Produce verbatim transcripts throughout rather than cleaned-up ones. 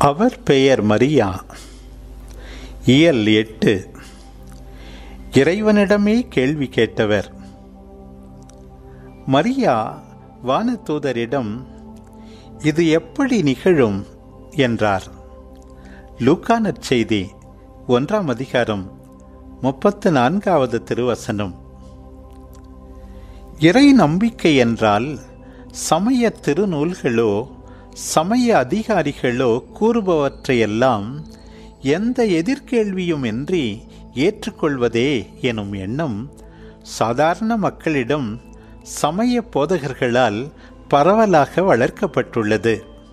அவர் பெயர் மரியா. இயல் எட்டு. இறைவனிடமே கேள்வி கேட்டவர். மரியா வானதூதரிடம், இது எப்படி நிகழும் என்றார். லூக்கா நற்செய்தி ஒன்றாம் அதிகாரம் முப்பத்து நான்காவது திருவசனம். இறை நம்பிக்கை என்றால் சமய திருநூல்களோ சமய அதிகாரிகளோ கூறுபவற்றையெல்லாம் எந்த எதிர்கேள்வியும் இன்றி ஏற்றுக்கொள்வதே எனும் எண்ணம் சாதாரண மக்களிடம் சமய போதகர்களால் பரவலாக வளர்க்கப்பட்டுள்ளது.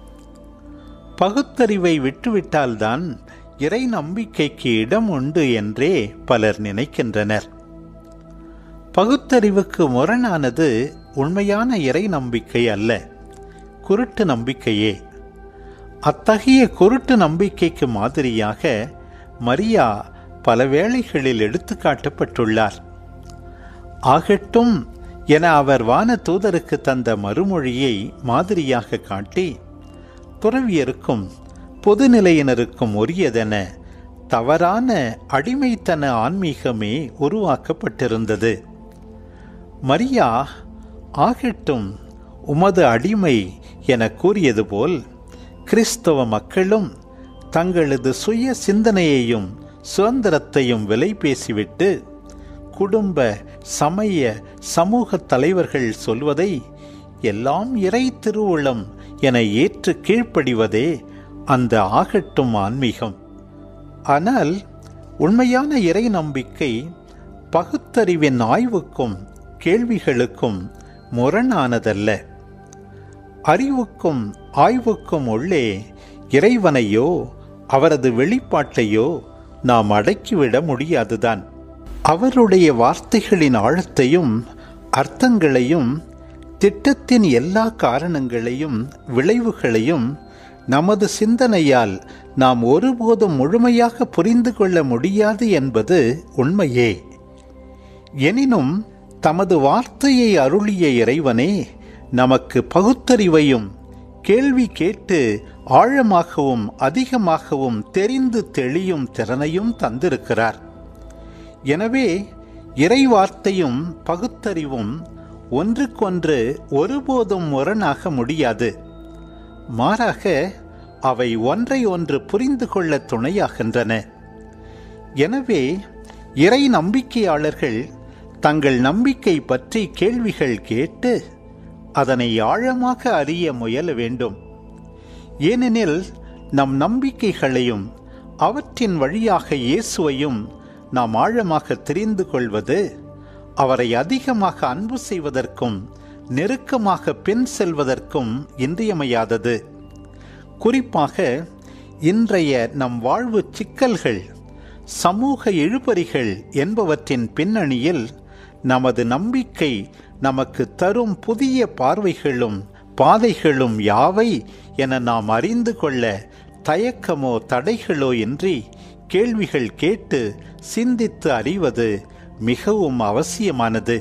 பகுத்தறிவை விட்டுவிட்டால்தான் இறை நம்பிக்கைக்கு இடம் உண்டு என்றே பலர் நினைக்கின்றனர். பகுத்தறிவுக்கு முரணானது உண்மையான இறை நம்பிக்கை அல்ல, குருட்டு நம்பிக்கையே. அத்தகைய குருட்டு நம்பிக்கைக்கு மாதிரியாக மரியா பல வேளைகளில் எடுத்துக்காட்டப்பட்டுள்ளார். ஆகட்டும் என அவர் வான தூதருக்கு தந்த மறுமொழியை மாதிரியாக காட்டி, துறவியருக்கும் பொதுநிலையினருக்கும் உரியதென தவறான அடிமைத்தன ஆன்மீகமே உருவாக்கப்பட்டிருந்தது. மரியா ஆகட்டும் உமது அடிமை என கூறியது போல் கிறிஸ்தவ மக்களும் தங்களது சுய சிந்தனையையும் சுதந்திரத்தையும் விலை பேசிவிட்டு குடும்ப சமய சமூக தலைவர்கள் சொல்வதை எல்லாம் இறை திருவுளம் என ஏற்று கீழ்ப்படிவதே அந்த ஆகட்டும் ஆன்மீகம். ஆனால் உண்மையான இறை நம்பிக்கை பகுத்தறிவின் ஆய்வுக்கும் கேள்விகளுக்கும் முரணானதல்ல. அறிவுக்கும் ஆய்வுக்கும் உள்ளே இறைவனையோ அவரது வெளிப்பாட்டையோ நாம் அடக்கிவிட முடியாதுதான். அவருடைய வார்த்தைகளின் ஆழத்தையும் அர்த்தங்களையும் திட்டத்தின் எல்லா காரணங்களையும் விளைவுகளையும் நமது சிந்தனையால் நாம் ஒருபோதும் முழுமையாக புரிந்து கொள்ள முடியாது என்பது உண்மையே. எனினும் தமது வார்த்தையை அருளிய இறைவனே நமக்கு பகுத்தறிவையும் கேள்வி கேட்டு ஆழமாகவும் அதிகமாகவும் தெரிந்து தெளியும் திறனையும் தந்திருக்கிறார். எனவே இறை வார்த்தையும் பகுத்தறிவும் ஒன்றுக்கொன்று ஒருபோதும் முரணாக முடியாது. மாறாக அவை ஒன்றை ஒன்று புரிந்து கொள்ள துணையாகின்றன. எனவே இறை நம்பிக்கையாளர்கள் தங்கள் நம்பிக்கை பற்றி கேள்விகள் கேட்டு அதனை ஆழமாக அறிய முயல வேண்டும். ஏனெனில் நம் நம்பிக்கைகளையும் அவற்றின் வழியாக இயேசுவையும் நாம் ஆழமாக தெரிந்து கொள்வது அவரை அதிகமாக அன்பு செய்வதற்கும் நெருக்கமாக பின் செல்வதற்கும் இன்றியமையாதது. குறிப்பாக இன்றைய நம் வாழ்வு சிக்கல்கள், சமூக இழுபறிகள் என்பவற்றின் பின்னணியில் நமது நம்பிக்கை நமக்கு தரும் புதிய பார்வைகளும் பாதைகளும் யாவை என நாம் அறிந்து கொள்ள தயக்கமோ தடைகளோ இன்றி கேள்விகள் கேட்டு சிந்தித்து அறிவது மிகவும் அவசியமானது.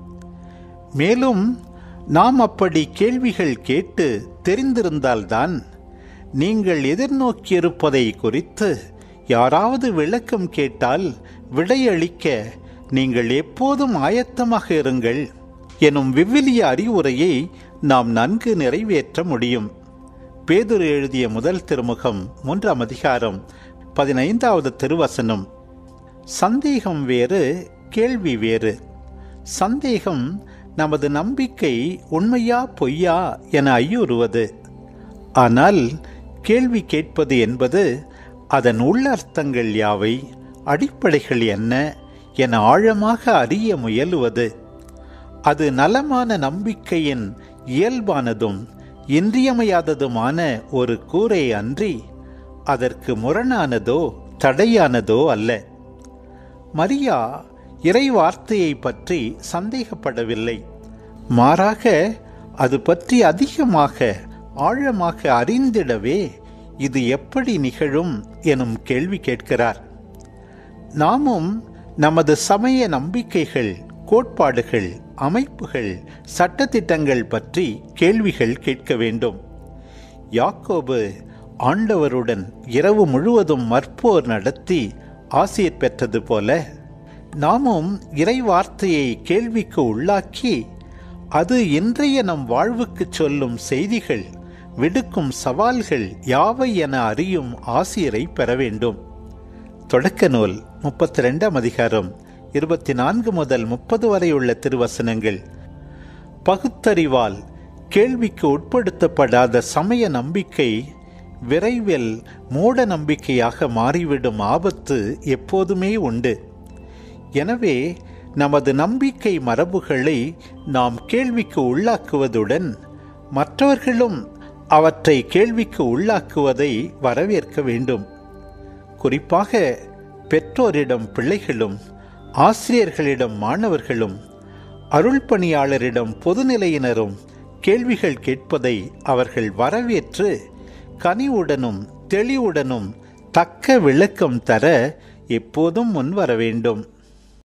மேலும் நாம் அப்படி கேள்விகள் கேட்டு தெரிந்திருந்தால்தான் நீங்கள் எதிர்நோக்கியிருப்பதை குறித்து யாராவது விளக்கம் கேட்டால் விடையளிக்க நீங்கள் எப்போதும் ஆயத்தமாக இருங்கள் எனும் விவிலிய அறிவுரையை நாம் நன்கு நிறைவேற்ற முடியும். பேதுரு எழுதிய முதல் திருமுகம் மூன்றாம் அதிகாரம் பதினைந்தாவது திருவசனம். சந்தேகம் வேறு, கேள்வி வேறு. சந்தேகம் நமது நம்பிக்கை உண்மையா பொய்யா என ஐயுறுவது. ஆனால் கேள்வி கேட்பது என்பது அதன் உள்ளர்த்தங்கள் யாவை, அடிப்படைகள் என்ன என ஆழமாக அறிய முயலுவது. அது நலமான நம்பிக்கையின் இயல்பானதும் இன்றியமையாததுமான ஒரு கூரை அன்றி அதற்கு முரணானதோ தடையானதோ அல்ல. மரியா இறை வார்த்தையை பற்றி சந்தேகப்படவில்லை. மாறாக அது பற்றி அதிகமாக ஆழமாக அறிந்திடவே இது எப்படி நிகழும் எனும் கேள்வி கேட்கிறார். நாமும் நமது சமய நம்பிக்கைகள், கோட்பாடுகள், அமைப்புகள், சட்டத்திட்டங்கள் பற்றி கேள்விகள் கேட்க வேண்டும். யாக்கோபு ஆண்டவருடன் இரவு முழுவதும் மற்போர் நடத்தி ஆசீர் பெற்றது போல நாமும் இறை வார்த்தையை கேள்விக்கு உள்ளாக்கி அது இன்றைய நம் வாழ்வுக்கு சொல்லும் செய்திகள், விடுக்கும் சவால்கள் யாவை என அறியும் ஆசிரியரை பெற வேண்டும். தொடக்க நூல் முப்பத்தி ரெண்டாம் அதிகாரம் இருபத்தி நான்கு முதல் முப்பது வரை உள்ள திருவசனங்கள். பகுத்தறிவால் கேள்விக்கு உட்படுத்தப்படாத சமய நம்பிக்கை விரைவில் மூட நம்பிக்கையாக மாறிவிடும் ஆபத்து எப்போதுமே உண்டு. எனவே நமது நம்பிக்கை மரபுகளை நாம் கேள்விக்கு உள்ளாக்குவதுடன் மற்றவர்களும் அவற்றை கேள்விக்கு உள்ளாக்குவதை வரவேற்க வேண்டும். குறிப்பாக பெற்றோரிடம் பிள்ளைகளும், ஆசிரியர்களிடம் மாணவர்களும், அருள் பணியாளரிடம் பொதுநிலையினரும் கேள்விகள் கேட்பதை அவர்கள் வரவேற்று கனிவுடனும் தெளிவுடனும் தக்க விளக்கம் தர எப்போதும் முன்வர வேண்டும்.